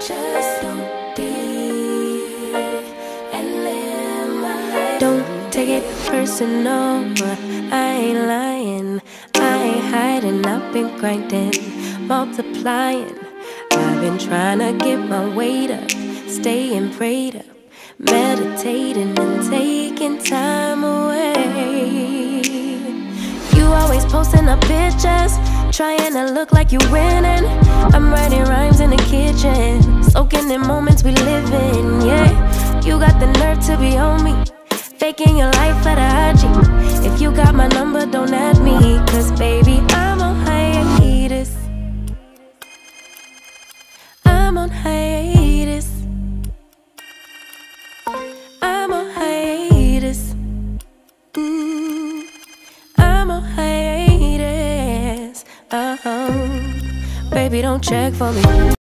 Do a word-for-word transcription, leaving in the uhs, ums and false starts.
Just don't deep and live my life. Don't take it personal, I ain't lying, I ain't hiding, I've been grinding, multiplying. I've been trying to get my weight up, staying prayed up, meditating and taking time away. You always posting up pictures, trying to look like you winning. I'm writing rhymes in the kitchen, soaking in moments we live in, yeah. You got the nerve to be on me, faking your life for the I G. If you got my number, don't add me, cause baby, I'm on hiatus. I'm on hiatus. I'm on hiatus. Mm, I'm on hiatus. Uh-huh. Baby, don't check for me.